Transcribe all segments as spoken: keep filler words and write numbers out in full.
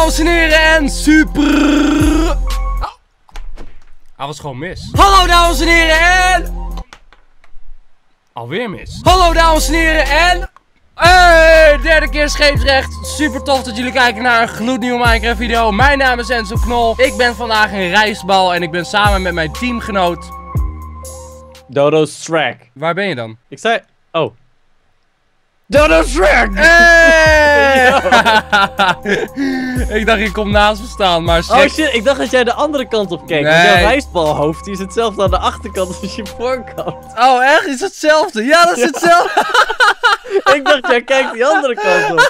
dames en heren en super... Oh. Hij was gewoon mis. Hallo dames en heren en... Alweer mis. Hallo dames en heren en... Hey, derde keer scheepsrecht. Super tof dat jullie kijken naar een gloednieuwe Minecraft video. Mijn naam is Enzo Knol. Ik ben vandaag een rijstbal en ik ben samen met mijn teamgenoot... Dodo Shrek. Waar ben je dan? Ik zei... Oh. Dodo Shrek! Hey! Ik dacht je komt naast me staan, maar Shrek... Oh shit, ik dacht dat jij de andere kant op keek. Nee. Want jouw rijstbalhoofd die is hetzelfde aan de achterkant als je voorkant. Oh echt? Is het hetzelfde? Ja, dat is hetzelfde. Ik dacht jij kijkt die andere kant op.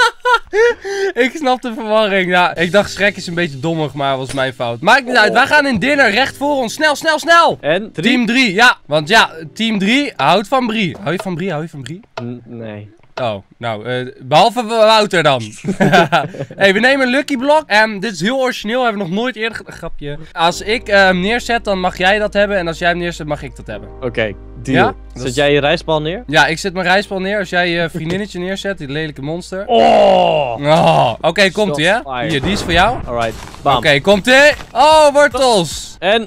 Ik snap de verwarring. Ja, ik dacht Shrek is een beetje dommig, maar dat was mijn fout. Maakt niet uit, wij gaan in dinner recht voor ons. Snel, snel, snel! En? Drie? Team drie, ja. Want ja, team drie houdt van Brie. Hou je van Brie? Hou je van Brie? N nee. Oh, nou, uh, behalve Wouter dan. Hey, we nemen een Lucky Block. En dit is heel origineel, hebben we nog nooit eerder gedaan. Grapje. Als ik uh, hem neerzet, dan mag jij dat hebben. En als jij hem neerzet, mag ik dat hebben. Oké, okay, deal. Ja? Zet is... jij je rijstbal neer? Ja, ik zet mijn rijstbal neer. Als jij je vriendinnetje neerzet, die lelijke monster. Oh! Oh. Oké, okay, komt-ie, hè? Fire. Hier, die is voor jou. Alright, Oké, okay, komt-ie. Oh, wortels. En...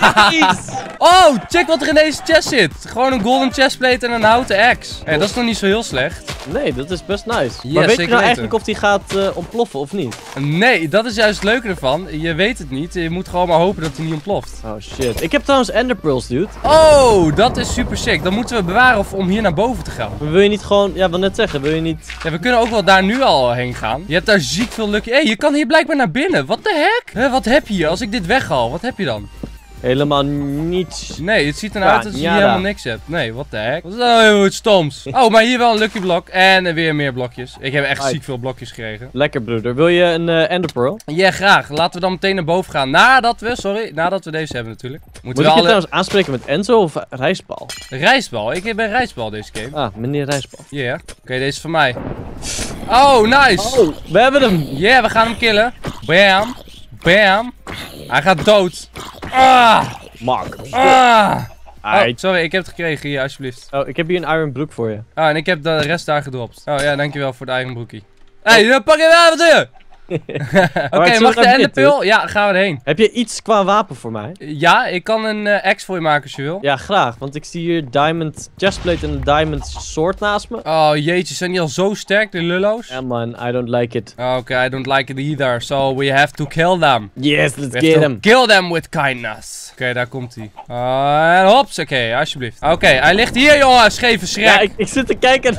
Oh, check wat er in deze chest zit. Gewoon een golden chestplate en een houten axe. Hey, dat is nog niet zo heel slecht. Nee, dat is best nice. Yes, maar weet je nou weten. eigenlijk of die gaat uh, ontploffen of niet? Nee, dat is juist het leuke ervan. Je weet het niet. Je moet gewoon maar hopen dat hij niet ontploft. Oh shit. Ik heb trouwens ender pearls, dude. Oh, dat is super sick. Dan moeten we bewaren om hier naar boven te gaan. Maar wil je niet gewoon... Ja, wat net zeggen. Wil je niet... Ja, we kunnen ook wel daar nu al heen gaan. Je hebt daar ziek veel lucky... Hé, hey, je kan hier blijkbaar naar binnen. Wat de heck? Huh, wat heb je hier? Als ik dit weghaal, wat heb je dan? Helemaal niets. Nee, het ziet Ja, eruit alsof je ja, helemaal da. niks hebt. Nee, wat de heck? Wat is nou heel het stoms? Oh, maar hier wel een lucky block. En uh, weer meer blokjes. Ik heb echt Right. ziek veel blokjes gekregen. Lekker, broeder. Wil je een uh, ender pearl? Ja, graag. Laten we dan meteen naar boven gaan. Nadat we, sorry, nadat we deze hebben natuurlijk. Moeten Moet we ik je alle... trouwens aanspreken met Enzo of rijstbal? Rijstbal. Ik ben rijstbal deze game. Ah, meneer rijstbal. Ja. Yeah. Oké, okay, deze is van mij. Oh, nice. Oh, we hebben hem. Ja, yeah, we gaan hem killen. Bam. Bam. Hij gaat dood. Ah. Mark. Ah. Oh, Aight. sorry, ik heb het gekregen hier, alsjeblieft. Oh, ik heb hier een iron broek voor je. Ah, en ik heb de rest daar gedropt. Oh ja, dankjewel voor de eigen broekie. Hé, hey, pak je wel, wat doe je? Oké, okay, mag de enderpearl? Ja, gaan we erheen. Heb je iets qua wapen voor mij? Ja, ik kan een uh, axe voor je maken als je wil. Ja, graag. Want ik zie hier diamond chestplate en een diamond sword naast me. Oh jeetje, zijn die al zo sterk, die lullo's? Ja man, I don't like it. Oké, okay, I don't like it either. So we have to kill them. Yes, let's we get have him. to kill them with kindness. Oké, okay, daar komt hij. Uh, en hops, oké, okay, alsjeblieft. Oké, okay, hij ligt hier, jongen, scheve Shrek. Ja, ik, ik zit te kijken.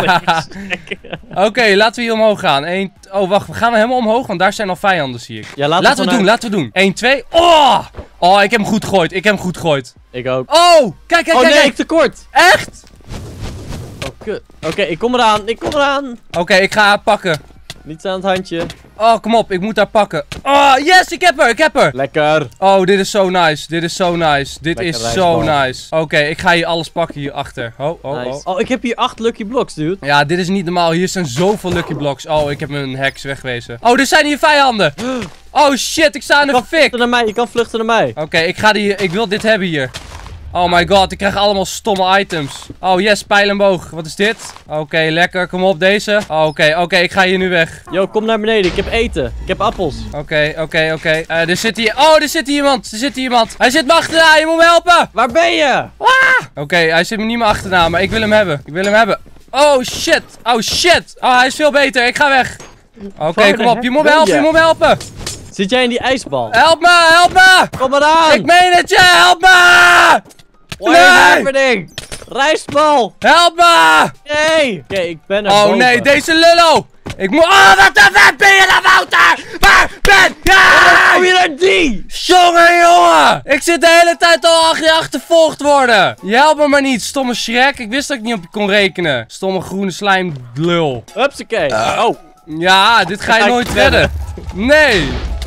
Oké, okay, laten we hier omhoog gaan. Eén... Oh, wacht, we gaan helemaal omhoog, want daar zijn al vijanden, zie ik. Ja, laten, laten we vanuit... doen, laten we doen. één, twee. Oh! Oh, ik heb hem goed gegooid. Ik heb hem goed gegooid. Ik ook. Oh! Kijk, kijk, oh, kijk. nee, ik tekort. Echt? Oh, kut. Oké, okay, ik kom eraan. Ik kom eraan. Oké, okay, ik ga haar pakken. Niets aan het handje. Oh, kom op. Ik moet haar pakken. Oh, yes, ik heb haar. Ik heb haar. Lekker. Oh, dit is zo nice. Dit is zo nice. Dit Lekker is zo rijstbal. nice. Oké, okay, ik ga hier alles pakken hierachter. Oh, oh, Nice. oh. Oh, ik heb hier acht lucky blocks, dude. Ja, dit is niet normaal. Hier zijn zoveel lucky blocks. Oh, ik heb mijn heks wegwezen. Oh, er zijn hier vijanden. Oh, shit. Ik sta in Je een kan fik. vluchten naar mij. Je kan vluchten naar mij. Oké, okay, ik ga die... Ik wil dit hebben hier. Oh my god, ik krijg allemaal stomme items. Oh yes, pijl en boog. Wat is dit? Oké, okay, lekker. Kom op, deze. Oké, okay, oké, okay, ik ga hier nu weg. Yo, kom naar beneden. Ik heb eten. Ik heb appels. Oké, okay, oké, okay, oké. Okay. Uh, er zit hier... Oh, er zit hier iemand. Er zit hier iemand. Hij zit me achterna. Je moet me helpen. Waar ben je? Ah! Oké, okay, hij zit me niet meer achterna, maar ik wil hem hebben. Ik wil hem hebben. Oh shit. Oh shit. Oh, hij is veel beter. Ik ga weg. Oké, okay, kom op. Je moet me helpen. Je moet me helpen. Zit jij in die ijsbal? Help me, help me. Kom maar aan. Ik meen het, ja. Help me. What is happening? Rijstbal! Help me! Nee! Oké, okay, ik ben er Oh boven. nee, deze lullo! Ik moet... Oh, wat de vet ben je nou, Wouter? Waar ben jij? Kom je naar die? Jongen, jongen! Ik zit de hele tijd al achter je achtervolgd worden. Je helpt me maar niet, stomme Shrek. Ik wist dat ik niet op je kon rekenen. Stomme groene slijm lul. Hupsakee. Uh, oh. Ja, dit ga je Ga nooit ik redden. Nee.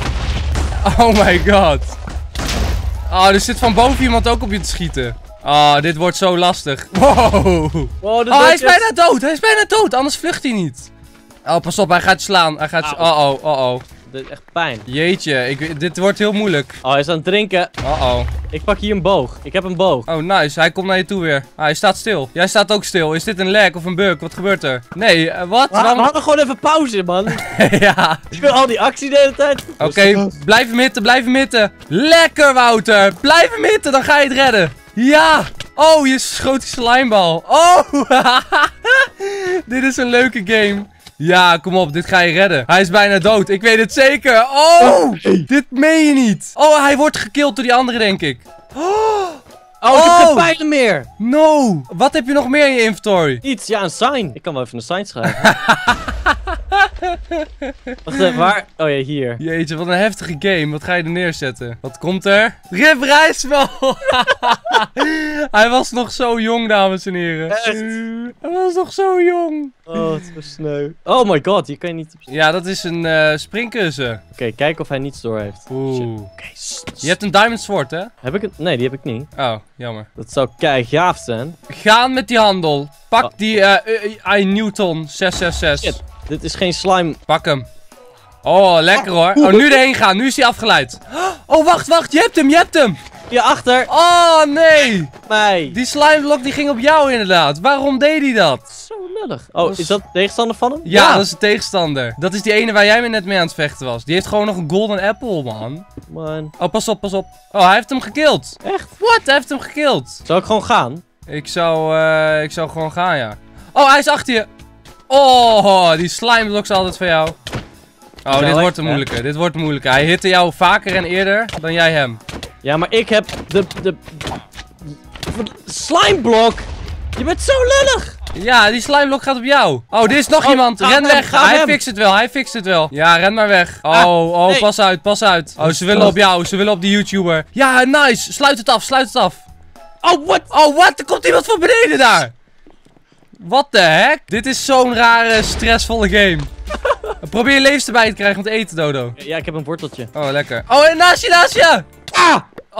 Oh my god. Oh, er zit van boven iemand ook op je te schieten. Oh, dit wordt zo lastig. Wow. Wow, Oh, hij is bijna dood. Hij is bijna dood. Anders vlucht hij niet. Oh, pas op. Hij gaat je slaan. Hij gaat je... Oh, oh, oh, oh. dit is echt pijn. Jeetje, ik, dit wordt heel moeilijk. Oh, hij is aan het drinken. Uh-oh. Ik pak hier een boog. Ik heb een boog. Oh, nice. Hij komt naar je toe weer. Ah, hij staat stil. Jij staat ook stil. Is dit een lag of een bug? Wat gebeurt er? Nee, uh, wat? We, we hadden gewoon even pauze, man. Ja. Ik wil al die actie de hele tijd. Oké, okay, blijf hem hitten, blijf hem hitten. Lekker, Wouter. Blijf hem hitten, dan ga je het redden. Ja. Oh, je schoot die slimebal. Oh. Dit is een leuke game. Ja, kom op, dit ga je redden. Hij is bijna dood, ik weet het zeker. Oh, dit meen je niet. Oh, hij wordt gekilld door die andere, denk ik. Oh, oh, ik heb geen pijlen meer. No. Wat heb je nog meer in je inventory? Iets, ja, een sign. Ik kan wel even een sign schrijven. Wacht even, waar? Oh ja, hier. Jeetje, wat een heftige game. Wat ga je er neerzetten? Wat komt er? Rip Rijsbal! Hij was nog zo jong, dames en heren. Echt? Hij was nog zo jong. Oh, het was sneu. Oh my god, hier kan je niet op... Ja, dat is een uh, springkussen. Oké, okay, kijk of hij niets door heeft. Oeh. Oké, okay, je hebt een diamond sword, hè? Heb ik het? Nee, die heb ik niet. Oh, jammer. Dat zou kei gaaf zijn. Gaan met die handel. Pak oh. die uh, uh, I Newton zes zes zes. Shit. Dit is geen slime. Pak hem. Oh, lekker hoor. Oh, nu erheen gaan. Nu is hij afgeleid. Oh, wacht, wacht. Je hebt hem, je hebt hem. Hierachter. Oh, nee. Mij. Die slimeblok die ging op jou inderdaad. Waarom deed hij dat? Zo lullig. Oh, is dat de tegenstander van hem? Ja, ja, dat is de tegenstander. Dat is die ene waar jij me net mee aan het vechten was. Die heeft gewoon nog een golden apple, man. Man. Oh, pas op, pas op. Oh, hij heeft hem gekild. Echt? What? Hij heeft hem gekild. Zou ik gewoon gaan? Ik zou, uh, ik zou gewoon gaan, ja. Oh, hij is achter je. Oh, die slimeblok is altijd van jou. Oh, nou, dit wordt een moeilijke. Dit wordt moeilijker. Hij hitte jou vaker en eerder dan jij hem. Ja, maar ik heb de, de, de slimeblok. Je bent zo lullig. Ja, die slimeblok gaat op jou. Oh, dit is nog oh, iemand. Ren hem, weg. Hij hem. fixt het wel. Hij fixt het wel. Ja, ren maar weg. Oh, ah, oh, nee. Pas uit, pas uit. Oh, ze willen op jou. Ze willen op die YouTuber. Ja, nice. Sluit het af, sluit het af. Oh, what? Oh, what? Er komt iemand van beneden daar. What the heck? Dit is zo'n rare, stressvolle game. Probeer je levens erbij te krijgen om te eten, Dodo. Ja, ik heb een worteltje. Oh, lekker. Oh, en naast je, naast je! Ah!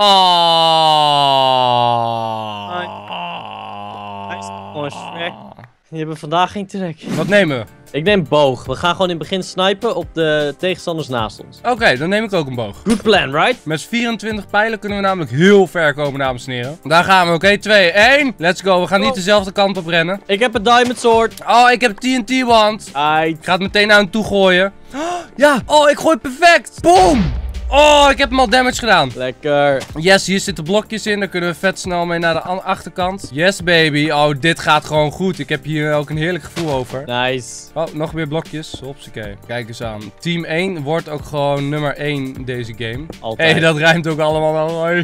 Oh. Hij is gewoon Shrek. Die hebben vandaag geen trek. Wat nemen we? Ik neem boog. We gaan gewoon in het begin snipen op de tegenstanders naast ons. Oké, okay, dan neem ik ook een boog. Good plan, right? Met vierentwintig pijlen kunnen we namelijk heel ver komen, dames en heren. Daar gaan we. Oké, okay, twee, één. Let's go. We gaan niet dezelfde kant op rennen. Ik heb een diamond sword. Oh, ik heb T N T wand. Ik ga het meteen naar hem toe gooien. Oh, ja. Oh, ik gooi perfect. Boom. Oh, ik heb hem al damage gedaan. Lekker. Yes, hier zitten blokjes in. Daar kunnen we vet snel mee naar de achterkant. Yes, baby. Oh, dit gaat gewoon goed. Ik heb hier ook een heerlijk gevoel over. Nice. Oh, nog meer blokjes. Hopsakee. Kijk eens aan. Team één wordt ook gewoon nummer één in deze game. Altijd. Hé, hey, dat rijmt ook allemaal wel.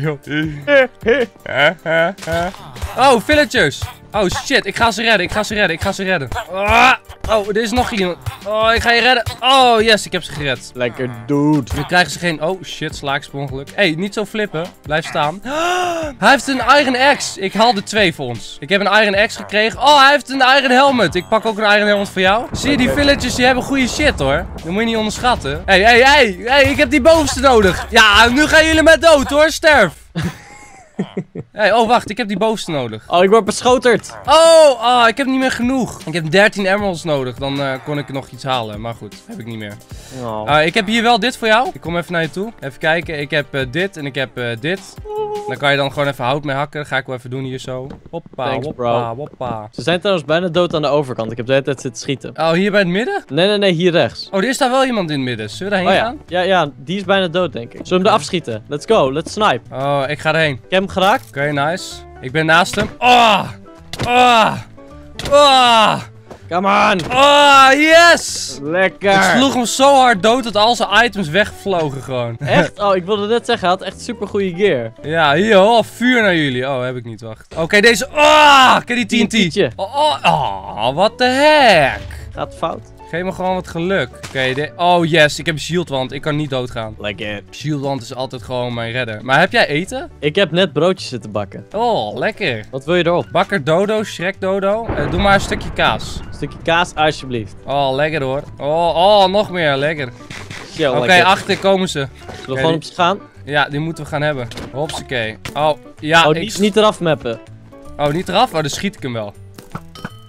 Oh, villagers. Oh, shit. Ik ga ze redden. Ik ga ze redden. Ik ga ze redden. Ah! Oh, er is nog iemand. Oh, ik ga je redden. Oh, yes. Ik heb ze gered. Lekker, dude. Nu krijgen ze geen... Oh, shit. Sla ik per ongeluk. Hé, hey, niet zo flippen. Blijf staan. Oh, hij heeft een Iron Axe. Ik haal er twee voor ons. Ik heb een Iron Axe gekregen. Oh, hij heeft een Iron Helmet. Ik pak ook een Iron Helmet voor jou. Zie je, die villagers die hebben goede shit, hoor. Dat moet je niet onderschatten. Hé, hé, hé. Hé, ik heb die bovenste nodig. Ja, nu gaan jullie met dood, hoor. Sterf. Hey, oh wacht, ik heb die bovenste nodig. Oh, ik word beschoterd. Oh, oh, ik heb niet meer genoeg. Ik heb dertien emeralds nodig, dan uh, kon ik nog iets halen. Maar goed, heb ik niet meer. Oh. Uh, ik heb hier wel dit voor jou. Ik kom even naar je toe. Even kijken, ik heb uh, dit en ik heb uh, dit. Dan kan je dan gewoon even hout mee hakken. Dat ga ik wel even doen hier zo. Hoppa, Thanks, hoppa, hoppa. Ze zijn trouwens bijna dood aan de overkant. Ik heb de hele tijd zitten schieten. Oh, hier bij het midden? Nee, nee, nee, hier rechts. Oh, er is daar wel iemand in het midden. Zullen we daarheen oh, ja. gaan? Ja, ja, die is bijna dood, denk ik. Zullen we hem eraf schieten? Let's go, let's snipe. Oh, ik ga erheen. Ik heb hem geraakt. Oké, okay, nice. Ik ben naast hem. Oh! Oh! Oh! Come on! Oh, yes! Lekker! Ik sloeg hem zo hard dood dat al zijn items wegvlogen gewoon. Echt? Oh, ik wilde net zeggen, hij had echt super goede gear. Ja, hier, oh, vuur naar jullie. Oh, heb ik niet, wacht. Oké, okay, deze... Oh, ken die T N T? Oh, oh, oh, what the heck? Gaat fout. Geef me gewoon wat geluk. Oké, okay, oh yes, ik heb een shieldwand. Ik kan niet doodgaan. Lekker. Shieldwand is altijd gewoon mijn redder. Maar heb jij eten? Ik heb net broodjes zitten bakken. Oh, lekker. Wat wil je erop? Bakker Dodo, Shrek Dodo. Uh, doe maar een stukje kaas. Een stukje kaas, alsjeblieft. Oh, lekker hoor. Oh, oh, nog meer. Lekker. Oké, okay, achter komen ze. Zullen we okay, gewoon op ze gaan? Ja, die moeten we gaan hebben. Hopsakee. Oh, ja. Oh, ik... niet, niet eraf mappen. Oh, niet eraf? Oh, dan schiet ik hem wel.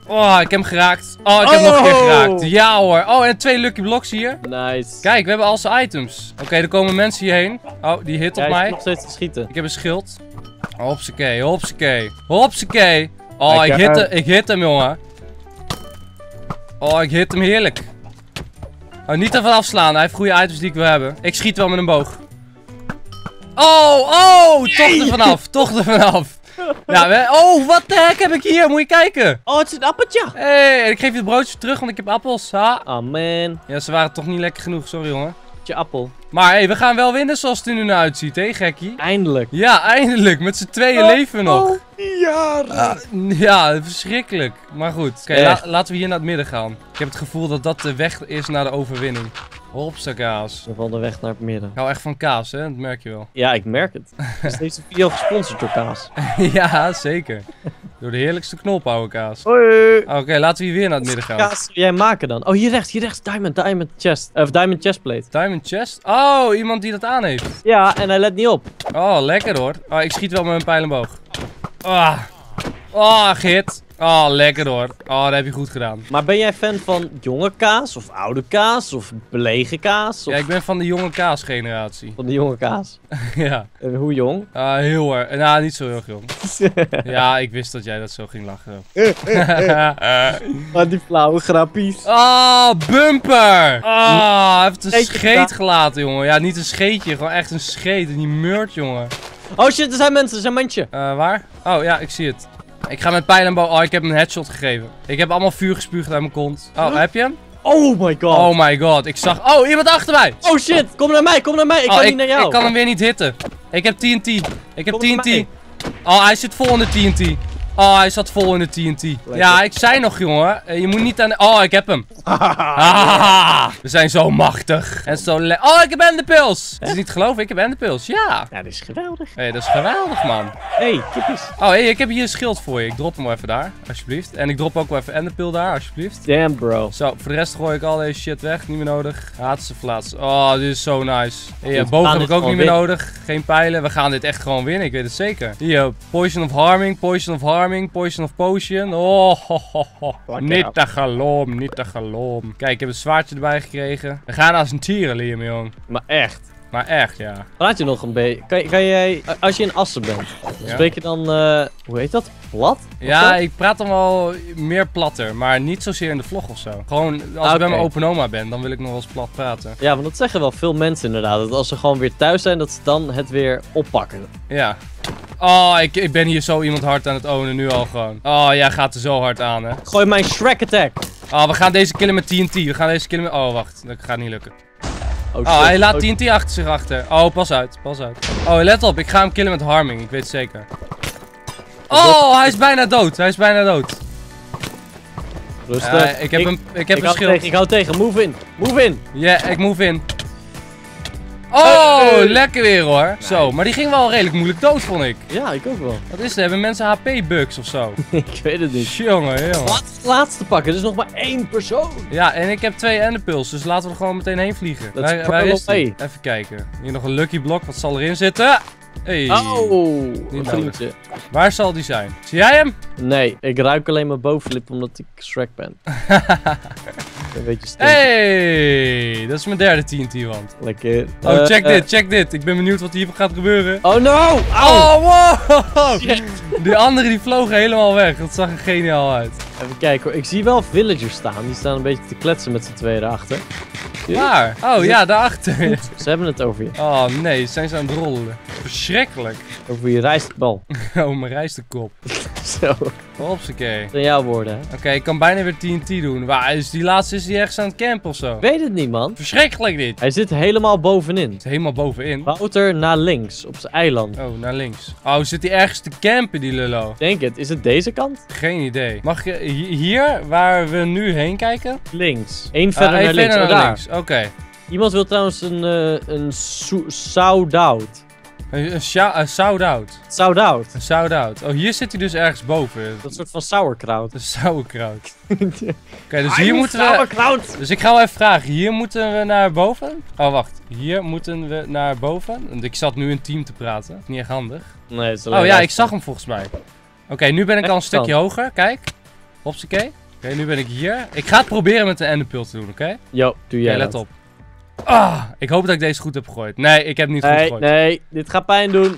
Oh, ik heb hem geraakt. Oh, ik heb hem nog een keer geraakt. Ja hoor. Oh, en twee lucky blocks hier. Nice. Kijk, we hebben al zijn items. Oké, er komen mensen hierheen. Oh, die hit op Ja, hij mij. is nog steeds te schieten. Ik heb een schild. Hopsakee, hopsakee. Hopsakee. Oh, ik Lekker. hit, hem, ik hit hem, jongen. Oh, ik hit hem heerlijk. Oh, niet ervan afslaan. Hij heeft goede items die ik wil hebben. Ik schiet wel met een boog. Oh, oh, toch er vanaf. Toch er vanaf. Ja, we, oh, wat de heck heb ik hier? Moet je kijken. Oh, het is een appeltje. Hé, hey, ik geef je het broodje terug, want ik heb appels. Ha. Oh man. Ja, ze waren toch niet lekker genoeg. Sorry, jongen. Je appel. Maar hé, hey, we gaan wel winnen zoals het er nu naar uitziet, hé, gekkie. Eindelijk. Ja, eindelijk. Met z'n tweeën leven we nog. Ja. Ah, ja, verschrikkelijk. Maar goed, oké, la laten we hier naar het midden gaan. Ik heb het gevoel dat dat de weg is naar de overwinning. Hopsa kaas. We van de weg naar het midden. Ik hou echt van kaas, hè? Dat merk je wel. Ja, ik merk het. Is deze video gesponsord door kaas? Ja, zeker. Door de heerlijkste knolpauwen kaas. Hoi. Oké, laten we hier weer naar het midden gaan. Kaas zou jij maken dan? Oh, hier rechts, hier rechts. Diamond, diamond chest. Of diamond chestplate. Diamond chest? Oh, iemand die dat aan heeft. Ja, en hij let niet op. Oh, lekker hoor. Oh, ik schiet wel met mijn pijl en boog. Ah. Oh, gehit. Oh, lekker hoor. Oh, dat heb je goed gedaan. Maar ben jij fan van jonge kaas? Of oude kaas? Of belegen kaas? Of Ja, ik ben van de jonge kaasgeneratie. van de jonge kaas? Ja. En hoe jong? Ah, heel erg. Nou, niet zo heel jong. Ja, ik wist dat jij dat zo ging lachen. Wat die flauwe grappies. Oh, bumper! Oh, hij heeft een Scheetje scheet gedaan. gelaten, jongen. Ja, niet een scheetje, gewoon echt een scheet. En die meurt, jongen. Oh shit, er zijn mensen, er zijn mandje. Uh, waar? Oh, ja, ik zie het. Ik ga met pijl en boog. Oh, ik heb hem een headshot gegeven. Ik heb allemaal vuur gespuugd uit mijn kont. Oh, Huh? heb je hem? Oh my god. Oh my god, ik zag... Oh, iemand achter mij! Oh shit, kom naar mij, kom naar mij. Ik oh, kan ik, niet naar jou. ik kan hem weer niet hitten. Ik heb T N T. Ik heb Kom T N naar T. mij. Oh, hij zit vol in de T N T. Oh, hij zat vol in de T N T. Ja, ik zei nog, jongen. eh, Je moet niet aan de... Oh, ik heb hem. Ah, we zijn zo machtig. En zo le... Oh, ik heb enderpils. Het is niet te geloven, ik heb enderpils. Ja. Ja, dit is geweldig. Hé, hey, dat is geweldig, man. Hey, kippies. Oh, hey, ik heb hier een schild voor je. Ik drop hem wel even daar, alsjeblieft. En ik drop ook wel even enderpil daar, alsjeblieft. Damn, bro. Zo, voor de rest gooi ik al deze shit weg. Niet meer nodig. Laatste flats. Oh, dit is zo nice. Hier, Goed, we boven gaan heb ik dit ook niet gewoon meer nodig. Geen pijlen. We gaan dit echt gewoon winnen. Ik weet het zeker. Hier, poison of harming, poison of harming, poison of potion. Oh, ho, ho, ho. Niet te geloom, niet te geloom. Kijk, ik heb een zwaardje erbij gekregen. We gaan als een tieren, Liam, jong. Maar echt. Maar echt, ja. Praat je nog een beetje? Kan, kan jij, als je in Assen bent, Ja. spreek je dan, uh, hoe heet dat? Plat? Of Ja, zo? ik praat dan wel meer platter, maar niet zozeer in de vlog of zo. Gewoon, als Ah, ik bij oké. mijn open oma ben, dan wil ik nog wel eens plat praten. Ja, want dat zeggen wel veel mensen inderdaad. Dat als ze gewoon weer thuis zijn, dat ze dan het weer oppakken. Ja. Oh, ik, ik ben hier zo iemand hard aan het ownen nu al gewoon. Oh, jij gaat er zo hard aan, hè. Gooi mijn Shrek Attack. Oh, we gaan deze killen met T N T. We gaan deze killen met... Oh, wacht. Dat gaat niet lukken. Oh, Oh, hij laat oh, T N T achter zich achter. Oh, pas uit. Pas uit. Oh, let op. Ik ga hem killen met harming. Ik weet het zeker. Oh, hij is bijna dood. Hij is bijna dood. Rustig. Ja, ik heb, ik, een, ik heb ik een hou schild. tegen, ik hou tegen. Move in. Move in. Ja, ik move in. Oh, Hey. lekker weer hoor. Zo, maar die ging wel redelijk moeilijk dood, vond ik. Ja, ik ook wel. Wat is het? Hebben mensen H P-bugs of zo? Ik weet het niet. Jongen, jongen. Wat? Laatste pakken. Er is nog maar één persoon. Ja, en ik heb twee enderpils, dus laten we er gewoon meteen heen vliegen. Let's Waar, waar pearl is die? away. Even kijken. Hier nog een lucky block, wat zal erin zitten? Hey. Oh, een nodig. vriendje. Waar zal die zijn? Zie jij hem? Nee, ik ruik alleen maar bovenlip omdat ik Shrek ben. Een beetje stil. Hey, dat is mijn derde T N T-wand. Lekker. Oh, Eh, check eh, dit, check dit. Ik ben benieuwd wat hier gaat gebeuren. Oh no! Au! Oh, wow! Shit. Die anderen die vlogen helemaal weg. Dat zag er geniaal uit. Even kijken hoor. Ik zie wel villagers staan. Die staan een beetje te kletsen met z'n tweeën erachter. Waar? Oh ja, daarachter. Ze hebben het over je. Oh nee, zijn ze aan het rollen. Verschrikkelijk. Over je rijstbal. Oh, mijn rijstekop. Zo. Hopsakee. Dat zijn jouw woorden, hè? Oké, ik kan bijna weer T N T doen. Waar is die laatste? Is die ergens aan het campen of zo? Ik weet het niet, man. Verschrikkelijk dit. Hij zit helemaal bovenin. Het is helemaal bovenin. Wouter naar links, op zijn eiland. Oh, naar links. Oh, zit hij ergens te campen, die lullo? Denk het. Is het deze kant? Geen idee. Mag je hi- hier, waar we nu heen kijken? Links. Eén Ah, verder één naar links. verder Oh, naar daar. links. Oké. Iemand wil trouwens een, uh, een shout-out. Een, een, shou- een shout-out. Shout-out. Een shout-out. Oh, hier zit hij dus ergens boven. Dat soort van sauerkraut. Een sauerkraut. Oké, dus hier moeten we... Sauerkraut! Dus ik ga wel even vragen. Hier moeten we naar boven? Oh, wacht. Hier moeten we naar boven. Want ik zat nu in team te praten. Niet echt handig. Nee, het is alleen Oh ja, lijf. ik zag hem volgens mij. Oké, nu ben ik al een Echt stukje dan. hoger. Kijk. Hopsakee. Oké, okay, nu ben ik hier. Ik ga het proberen met de enderpearl te doen, oké? Okay? Yo, doe jij okay, let dat. op. Ah, ik hoop dat ik deze goed heb gegooid. Nee, ik heb niet nee, goed gegooid. Nee, dit gaat pijn doen.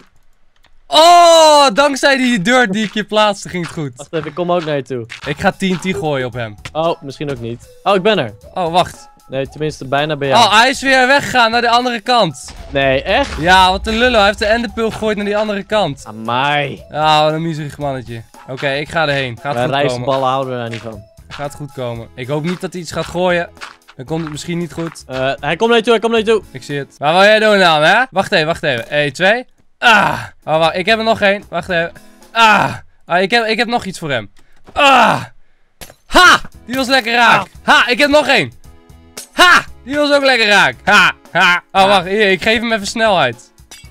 Oh, dankzij die dirt die ik hier plaatste ging het goed. Wacht even, ik kom ook naar je toe. Ik ga T N T gooien op hem. Oh, misschien ook niet. Oh, ik ben er. Oh, wacht. Nee, tenminste bijna bij jou. Oh, hij is weer weggegaan naar de andere kant. Nee, echt? Ja, wat een lullo. Hij heeft de enderpearl gegooid naar die andere kant. Amai. Ah, wat een miserig mannetje. Oké, okay, ik ga erheen. Gaat Wij goed komen. rijstballen houden we daar niet van. Gaat goed komen. Ik hoop niet dat hij iets gaat gooien. Dan komt het misschien niet goed. Uh, hij komt naar je toe, hij komt naar je toe. Ik zie het. Wat wil jij doen dan, hè? Wacht even, wacht even. één, twee. Ah! Oh, wacht. Ik heb er nog één. Wacht even. Ah! Ah, ik heb, ik heb nog iets voor hem. Ah! Ha! Die was lekker raak. Ha! Ik heb nog één. Ha! Die was ook lekker raak. Ha! Ha! Oh, wacht. Hier, ik geef hem even snelheid.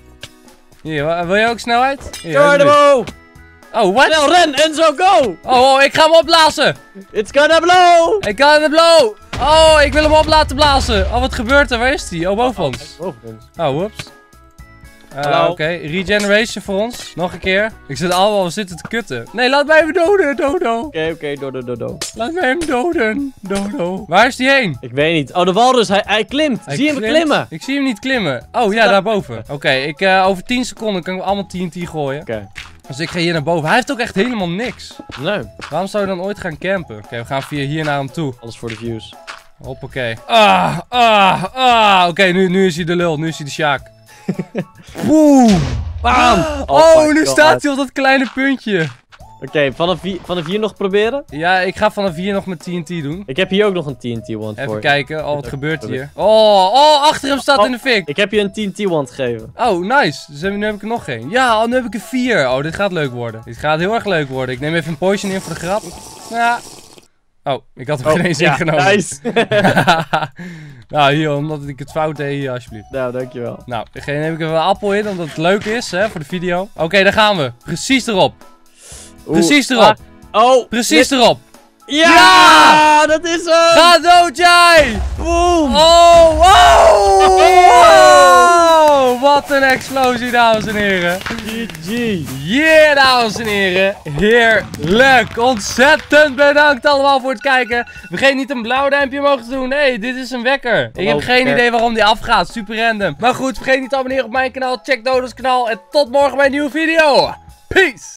Hier, wil je ook snelheid? Hier, Tornado! Oh, wat? Snel, ren, Enzo, go! Oh, oh, ik ga hem opblazen. It's gonna blow! Ik kan hem blow. Oh, ik wil hem op laten blazen. Oh, wat gebeurt er? Waar is hij? Oh, boven ons. Boven ons. Oh, whoops. Uh, Hallo? Oké, okay. Regeneration voor ons. Nog een keer. Ik zit allemaal we zitten te kutten. Nee, laat mij hem doden, Dodo. Oké, okay, oké, okay, dodo, dodo. Laat mij hem doden, Dodo. Waar is die heen? Ik weet niet. Oh, de walrus, hij, hij klimt. Hij Zie je hem klimt? klimmen? Ik zie hem niet klimmen. Oh, ja, daarboven. Oké, okay, ik uh, over tien seconden kan ik allemaal T N T gooien. Oké. Okay. Dus ik ga hier naar boven. Hij heeft ook echt helemaal niks. Nee. Waarom zou je dan ooit gaan campen? Oké, okay, we gaan via hier naar hem toe. Alles voor de views. Hoppakee. Ah, ah, ah. Oké, okay, nu, nu is hij de lul. Nu is hij de Sjaak. Boom. Bam. Oh, oh nu God. staat hij op dat kleine puntje. Oké, okay, vanaf, vanaf hier nog proberen? Ja, ik ga vanaf hier nog met T N T doen. Ik heb hier ook nog een T N T wand voor. Even kijken, oh wat gebeurt hier? Oh, oh, achter hem staat oh, in de fik. Ik heb je een T N T wand gegeven. Oh, nice. Dus nu heb ik er nog één. Ja, oh, nu heb ik er vier. Oh, dit gaat leuk worden. Dit gaat heel erg leuk worden. Ik neem even een potion in voor de grap. Ja. Oh, ik had hem oh, geen eens ja, ingenomen. Nice. Nou, hier, omdat ik het fout deed, hier, alsjeblieft. Nou, dankjewel. Nou, dan neem ik even een appel in, omdat het leuk is, hè, voor de video. Oké, okay, daar gaan we. Precies erop. Oeh, Precies erop. Ah, oh. Precies dit... erop. Ja, ja! Dat is hem! Ga dood, jij! Boom! Oh, oh, oh! Wat een explosie, dames en heren. G G. Yeah, dames en heren. Heerlijk. Ontzettend bedankt allemaal voor het kijken. Vergeet niet een blauw duimpje omhoog te doen. Hey, dit is een wekker. Ik heb geen idee waarom die afgaat. Super random. Maar goed, vergeet niet te abonneren op mijn kanaal. Check Dodo's kanaal. En tot morgen bij een nieuwe video. Peace!